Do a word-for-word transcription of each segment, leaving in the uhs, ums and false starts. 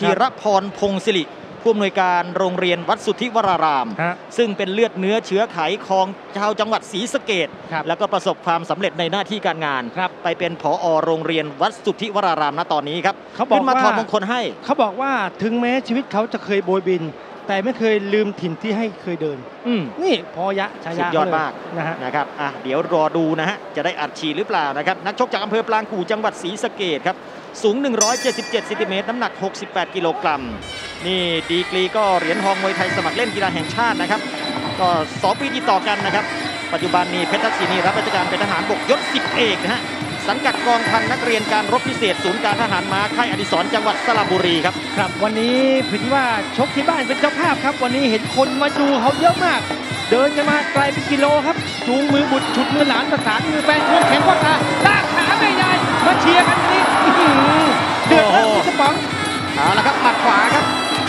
ธีรพรพงศิริผู้อำนวยการโรงเรียนวัดสุทธิวรารามซึ่งเป็นเลือดเนื้อเชื้อไขของชาวจังหวัดศรีสะเกษแล้วก็ประสบความสำเร็จในหน้าที่การงานไปเป็นผอ.โรงเรียนวัดสุทธิวรารามณตอนนี้ครับเขาบอกมาถอดมงคลให้เขาบอกว่าถึงแม้ชีวิตเขาจะเคยโบยบินแต่ไม่เคยลืมถิ่นที่ให้เคยเดินนี่พอยะชายาสุดยอดมากนะฮะนะครับอ่ะเดี๋ยวรอดูนะฮะจะได้อัดฉีดหรือเปล่านะครับนักชกจากอำเภอปรางกู่จังหวัดศรีสะเกษครับสูงหนึ่งร้อยเจ็ดสิบเจ็ดเซนติเมตรน้ำหนักหกสิบแปดกิโลกรัมนี่ดีกรีก็เหรียญทองมวยไทยสมัครเล่นกีฬาแห่งชาตินะครับก็สองปีติดต่อกันนะครับปัจจุบันนี้เพชรทักษิณรับราชการเป็นทหารบกยศสิบเอกนะฮะสังกัดกองพันนักเรียนการรบพิเศษศูนย์การทหารม้าค่ายอดิศรจังหวัดสระบุรีครับครับวันนี้ถือว่าชกที่บ้านเป็นเจ้าภาพครับวันนี้เห็นคนมาดูเขาเยอะมากเดินกันมาไกลเป็นกิโลครับจูงมือบุตรฉุดมือหลานประสานมือแฟนควงแขนคว้าขาลากขาแม่ยายมาเชียร์กันนี่เดือดแล้วพี่สปองเอาละครับหมัดขวาครับ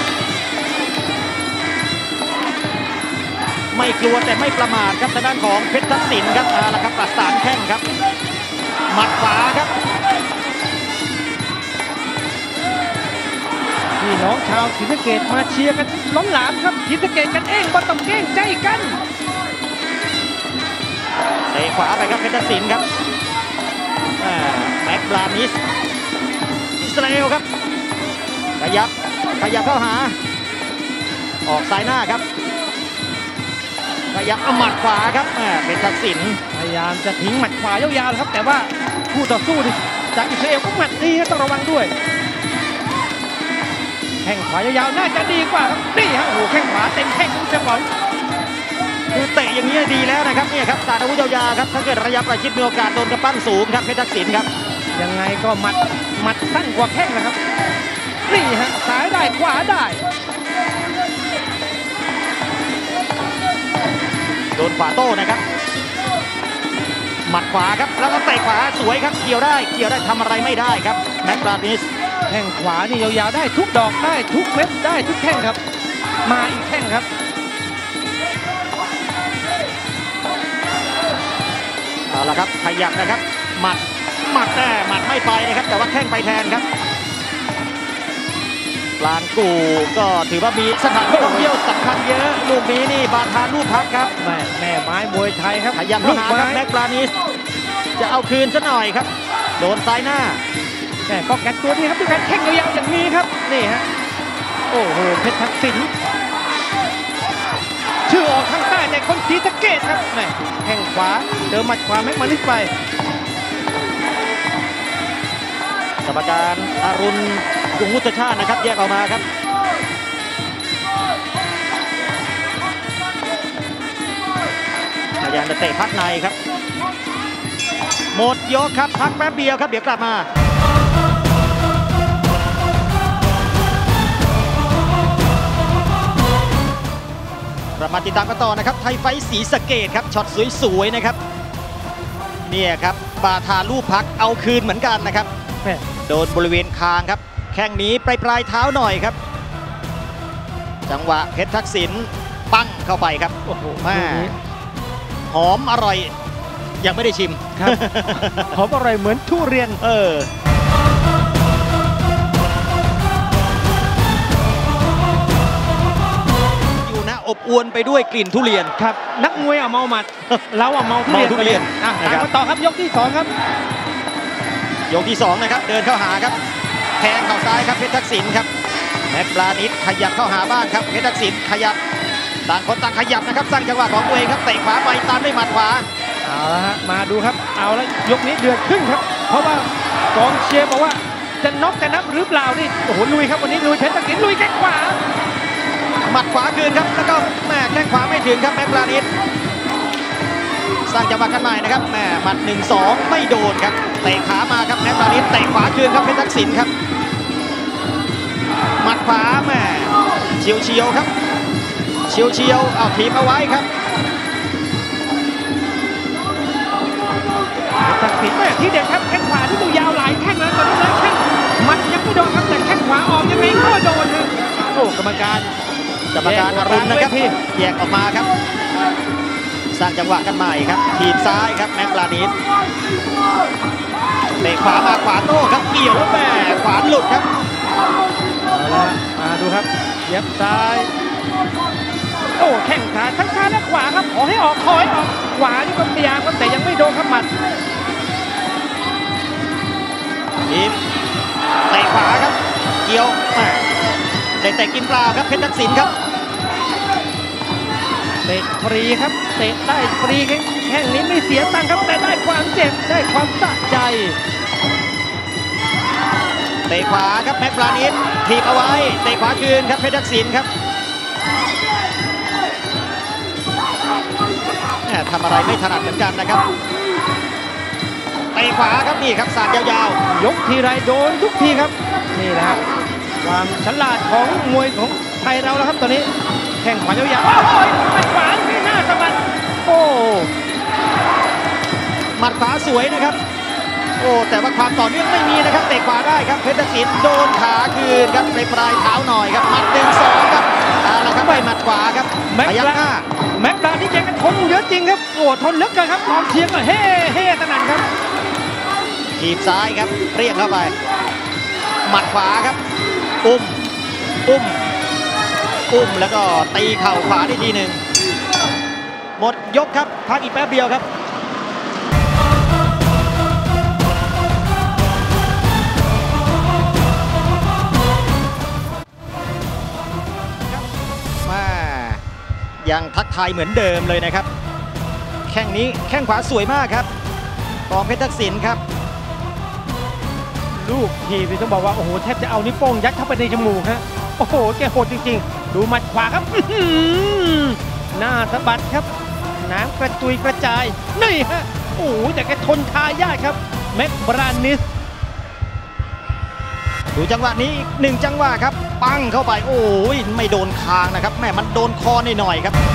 ไม่กลัวแต่ไม่ประมาทครับทางด้านของเพชรทักษิณครับเอาละครับประสานแข้งครับหมัดขวาครับพี่น้องชาวศรีสะเกษมาเชียร์กันล้นหลามครับศรีสะเกษกันเองบ่ต้องเก้งใจกันเตะขวาไปครับเพชรทักษิณครับแม็กบรานิสอิสราเอลครับขยับขยับเข้าหาออกซ้ายหน้าครับขยับเอาหมัดขวาครับเพชรทักษิณพยายามจะทิ้งหมัดขวายาวๆครับแต่ว่าคู่ต่อสู้จากอิสราเอลก็หมัดดีต้องระวังด้วยแข้งขวายาวๆน่าจะดีกว่าครับนี่ฮะโอ้โหแข้งขวาเต็มแข้งคุณเจ้าบอลคือเตะอย่างนี้ดีแล้วนะครับนี่ครับสาดอาวุธยาวๆครับถ้าเกิดระยะประชิดมีโอกาสโดนกระปั้นสูงครับเพชรทักษิณครับยังไงก็หมัดหมัดสั้นกว่าแข้งนะครับนี่ฮะซ้ายได้ขวาได้โดนขวาโต้นะครับหมัดขวาครับแล้วก็เตะขวาสวยครับเกี่ยวได้เกี่ยวได้ทำอะไรไม่ได้ครับแม็กบรานิสแข้งขวานี่ยาวๆได้ทุกดอกได้ทุกเม็ดได้ทุกแข้งครับมาอีกแข้งครับเอาละครับขยับนะครับหมัดหมัดแต่หมัดไม่ไปนะครับแต่ว่าแข้งไปแทนครับปรางกู่ก็ถือว่ามีสถานที่ท่องเที่ยวสำคัญเยอะลูกนี้นี่บาทาลูกพักครับแม่แม่ไม้มวยไทยครับขยับเข้าหาครับแม็กบรานิสจะเอาคืนซะหน่อยครับโดนซ้ายหน้าแต่ป้องกันตัวนี้ครับด้วยการแข้งยาวๆอย่างนี้ครับนี่ฮะโอ้โหเพชรทักษิณชื่อออกทางใต้แต่คนศรีสะเกษครับแม่แข้งขวาเจอหมัดขวาแม็กบรานิสไปกรรมการอรุณกรุงวุฒิชาตินะครับแยกออกมาครับพยายามจะเตะพักในครับหมดยกครับพักแป๊บเดียวครับเดี๋ยวกลับมาเรามาติดตามกันต่อนะครับไทยไฟท์ศรีสะเกษครับช็อตสวยๆนะครับเนี่ยครับบาทาลูกพักเอาคืนเหมือนกันนะครับโดนบริเวณคางครับแข้งนี้ปลายปลายเท้าหน่อยครับจังหวะเพชรทักษิณปั้งเข้าไปครับโอ้โหแม่หอมอร่อยยังไม่ได้ชิมครับหอมอร่อยเหมือนทุเรียนเอออยู่นะอบอวลไปด้วยกลิ่นทุเรียนครับนักมวยอ่ะเมาหมัดเราอ่ะเมาทุเรียนอ่ะตามมาต่อครับยกที่สองครับยกที่สองนะครับเดินเข้าหาครับแทงเข่าซ้ายครับเพชรทักษิณครับแม็กบรานิสขยับเข้าหาบ้างครับเพชรทักษิณขยับต่างคนต่างขยับนะครับสร้างจังหวะของตัวเองครับเตะขวาไปตามด้วยหมัดขวาเอาละฮะมาดูครับเอาแล้วยกนี้เดือดขึ้นครับเพราะว่ากองเชียร์บอกว่าจะน็อกจะนับหรือเปล่านี่โอ้โหลุยครับวันนี้ลุยเพชรทักษิณลุยแข้งขวาหมัดขวาคืนครับแล้วก็แม่แข้งขวาไม่ถึงครับแม็กบรานิสสร้างจังหวะกันใหม่นะครับแม่หมัดหนึ่งสองไม่โดนครับเตะขามาครับแม็กบรานิสเตะขวาคืนครับเพชรทักษิณครับหมัดขวาแม่เฉียวเฉียวครับเฉียวเฉียวเอาทีมเอาไว้ครับเพชรทักษิณแม่ที่เด็ดครับแข้งขวาที่ดูยาวหลายแข้งแล้วตอนนี้เลยแข้งมันยังไม่โดนครับแต่แข้งขวาออกยังไงก็โดนครับโอ้กรรมการกรรมการอรุณนะครับแยกออกมาครับสร้างจังหวะกันใหม่ครับทีมซ้ายครับแม็กบรานิสเตะขวามาขวาโต้ครับเกี่ยวแล้วแม่ขวาหลุดครับเอาละมาดูครับเย็บซ้ายโอ้แข้งขาทั้งซ้ายและขวาครับขอให้ออกขอให้ออกขวานี่ก็พยายามครับแต่ยังไม่โดนครับหมัดทีมเตะขวาครับเกี่ยวได้แต่กินเปล่าครับเพชรทักษิณครับเตะฟรีครับเตะได้ฟรีแข้งนี้ไม่เสียตังค์ครับแต่ได้ความเจ็บได้ความสะใจเตะขวาครับแม็กปราณิชถีบเอาไว้เตะขวาคืนครับเพชรทักษิณครับทำอะไรไม่ถนัดเหมือนกันนะครับเตะขวาครับนี่ครับสาดยาวๆยกทีไรโดนทุกทีครับนี่แหละครับความฉลาดของมวยของไทยเราแล้วครับตอนนี้แข้งขวายาวๆโอ้ยหมัดขวาที่หน้าสะบัดโอ้หมัดขวาสวยนะครับโอ้แต่ว่าความต่อเนื่องไม่มีนะครับเตะขวาได้ครับเพชรทักษิณโดนขาคืนครับในปลายเท้าหน่อยครับหมัดหนึ่งสองครับเอาละครับไปหมัดขวาครับพยักหน้าแม็กดาที่แกกันทนเยอะจริงครับโอ้ทนเหลือเกินครับกองเชียร์ก็เฮ่เฮ่สนั่นครับถีบซ้ายครับเรียกเข้าไปหมัดขวาครับอุ้มอุ้มอุ้มแล้วก็ตีเข่าขวาได้ทีหนึ่งหมดยกครับพักอีกแป๊บเดียวครับยังทักทายเหมือนเดิมเลยนะครับแข้งนี้แข้งขวาสวยมากครับของเพชรทักษิณครับลูกทีพี่ต้องบอกว่าโอ้โหแทบจะเอานิ้วโป้งยัดเข้าไปในจมูกฮะโอ้โหแกโหดจริงๆดูหมัดขวาครับหน้าสะบัดครับน้ำกระจุยกระจายนี่ฮะโอ้โหแต่แกทนทายากครับแม็กบรานิสดูจังหวะนี้อีกหนึ่งจังหวะครับปั้งเข้าไปโอ้ยไม่โดนคางนะครับแม่มันโดนคอหน่อยๆครับ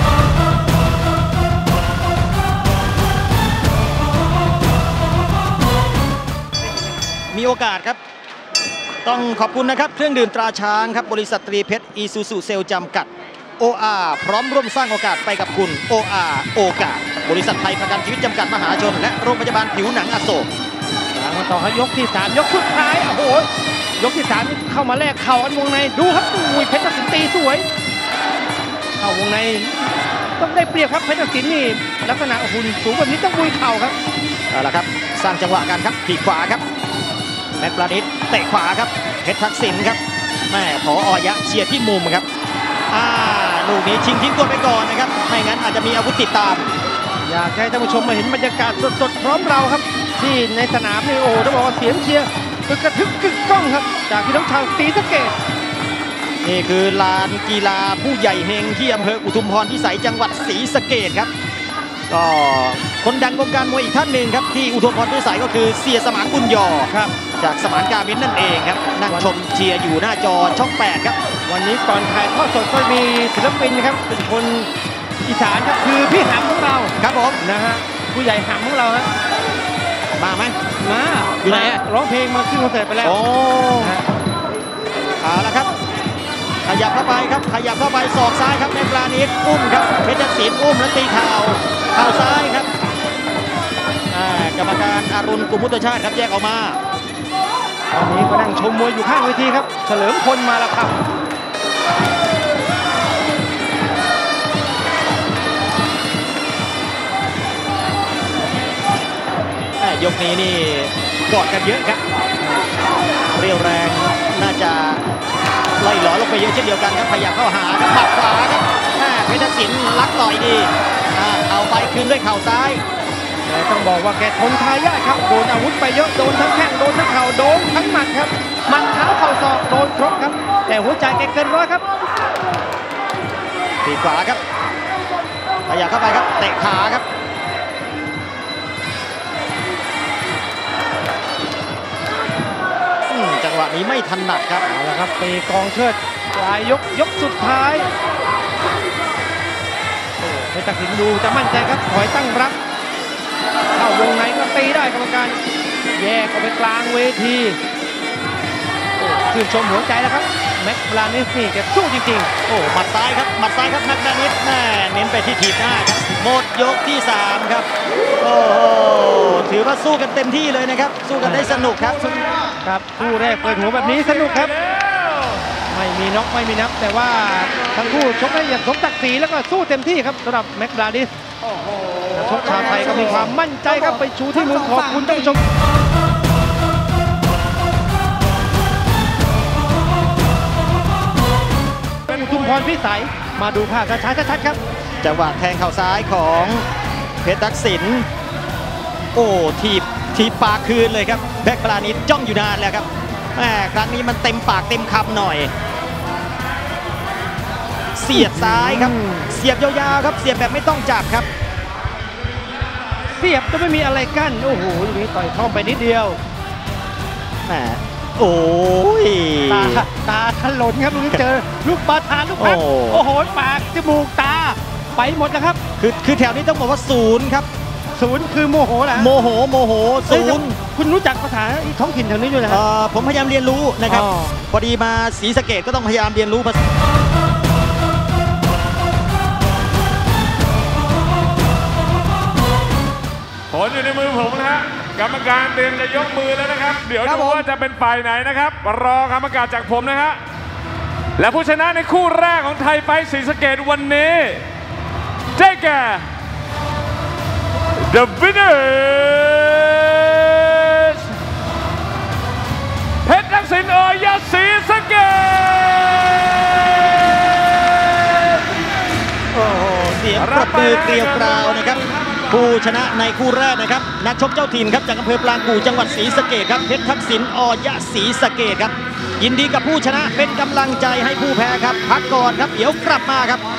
มีโอกาสครับต้องขอบคุณนะครับเครื่องดื่มตราช้างครับบริษัทตรีเพชรอีซูซูเซลจำกัด โอ อาร์ พร้อมร่วมสร้างโอกาสไปกับคุณ โอ อาร์ โอกาสบริษัทไทยประกันชีวิตจำกัดมหาชนและโรงพยาบาลผิวหนังอโศกมาต่อครับยกที่สามยกสุดท้ายโอ้โหยกที่สามเข้ามาแลกเข่าอันวงในดูครับอุ้ยเพชรทักษิณตีสวยเข้าวงในต้องได้เปรียบครับเพชรทักษิณนี่ลักษณะหุ่นสูงแบบนี้ต้องบุยเข่าครับเอาละครับสร้างจังหวะกันครับถีบขวาครับแม็กปราณิชเตะขวาครับเพชรทักษิณครับแม่ผอ.ยะเชียร์ที่มุมครับอ่าลูกนี้ชิงทิ้งตัวไปก่อนนะครับไม่งั้นอาจจะมีอาวุธติดตามอยากให้ท่านผู้ชมมาเห็นบรรยากาศสดๆพร้อมเราครับที่ในสนามนี่โอ้ต้องบอกว่าเสียงเชียร์กระทึกกึกก้องครับจากพี่น้องชาวศรีสะเกษนี่คือลานกีฬาผู้ใหญ่เฮงที่อำเภออุทุมพรพิสัยจังหวัดศรีสะเกษครับก็คนดังวงการมวยอีกท่านหนึ่งครับที่อุทุมพรพิสัยก็คือเสียสมานบุญยอครับจากสมานการมินนั่นเองครับนั่งชมเชียร์อยู่หน้าจอช่องแปดครับวันนี้ก่อนถ่ายทอดสดก็มีศิลปินครับเป็นคนอีสานครับคือพี่หำของเราครับผมนะฮะผู้ใหญ่หำของเราฮะมาไหมมาอยู่ไหนร้องเพลงมาขึ้นคอนเสิร์ตไปแล้วโอ้เอาละครับขยับเข้าไปครับขยับเข้าไปศอกซ้ายครับในปราณิชอุ้มครับเพชรทักษิณอุ้มแล้วตีเข่าเข่าซ้ายครับกรรมการอรุณกุมุตชาติครับแยกออกมาตอนนี้ก็นั่งชมมวยอยู่ข้างเวทีครับเฉลิมพลมาแล้วครับยกนี้นี่กอดกันเยอะครับเรียวแรงน่าจะไล่หลอลงไปเยอะเช่นเดียวกันครับพยายามเข้าหาครับหมัดขวาครับเพชรทักษิณลักต่อยดีเอาไปคืนด้วยเข่าซ้ายแต่ต้องบอกว่าแกทนทายากครับโดนอาวุธไปเยอะโดนทั้งแข้งโดนทั้งเข่าโดนทั้งหมัดครับหมัดเท้าเข่าศอกโดนครบครับแต่หัวใจแกเกินร้อยครับตีขวาครับพยายามเข้าไปครับเตะขาครับจังหวะนี้ไม่ถนัดครับเอาละครับตีกองเชิดปลายยกยกสุดท้ายเพชรทักษิณดูจะมั่นใจครับถอยตั้งรับเข้าวงในก็ตีได้กรรมการแยกออกไปกลางเวทีชื่นชมหัวใจแล้วครับแม็กบรานิสนี่แกสู้จริงๆโอ้หมัดซ้ายครับหมัดซ้ายครับแม็กบรานิสแม่เน้นไปที่ถีบหน้าครับหมดยกที่สามครับโอ้ถือว่าสู้กันเต็มที่เลยนะครับสู้กันได้สนุกครับครับคู่แรกเปิดหัวแบบนี้สนุกครับมไม่มีน็อกไม่มีนับแต่ว่าทั้งคู่ชกได้อย่างสมศักดิ์ศรีแล้วก็สู้เต็มที่ครับสำหรับแม็กบราดิสนักชกชาวไทยก็มีความมั่นใจครับไปชูที่มุมขอบคุณท่านผู้ชมอุทุมพรพิสัยมาดูภาพช้าๆชัดๆครับจังหวะแทงเข่าซ้ายของเพชรทักษิณโอ้ทีบทีบปากคืนเลยครับแบ็คบรานิดจ้องอยู่นานแล้วครับแหมครั้งนี้มันเต็มปากเต็มคำหน่อยเสียบซ้ายครับเสียบยาวๆครับเสียบแบบไม่ต้องจับครับเสียบจะไม่มีอะไรกั้นโอ้โหลูกนี้ต่อยท้องไปนิดเดียวแหมโอ้ยตาตาถลนครับลูกนี้เจอลูกบาทานลูกพักโอ้โหปากจมูกตาไปหมดนะครับคือคือแถวนี้ต้องบอกว่าศูนย์ครับศูนย์คือโมโหแหละโมโหโมโหศูนย์คุณรู้จักภาษาท้องถิ่นแถวนี้ด้วยนะครับผมพยายามเรียนรู้นะครับพอดีมาศรีสะเกษก็ต้องพยายามเรียนรู้ภาษาผลอยู่ในมือผมนะฮะกรรมการเตรียมจะยกมือแล้วนะครับเดี๋ยวดูว่าจะเป็นฝ่ายไหนนะครับรอกรรมการจากผมนะฮะและผู้ชนะในคู่แรกของไทยไฟท์ศรีสะเกษวันนี้ได้แก่ The winners เพชรทักษิณ อ.ยะศรีสะเกษโอ้โหเสียงปรบมือเกลียวกราวนะครับผู้ชนะในคู่แรกนะครับนักชกเจ้าถิ่นครับจากอำเภอปรางกู่จังหวัดศรีสะเกษครับเพชรทักษิณ อ.ยะศรีสะเกษครับยินดีกับผู้ชนะเป็นกำลังใจให้ผู้แพ้ครับพักก่อนครับเดี๋ยวกลับมาครับ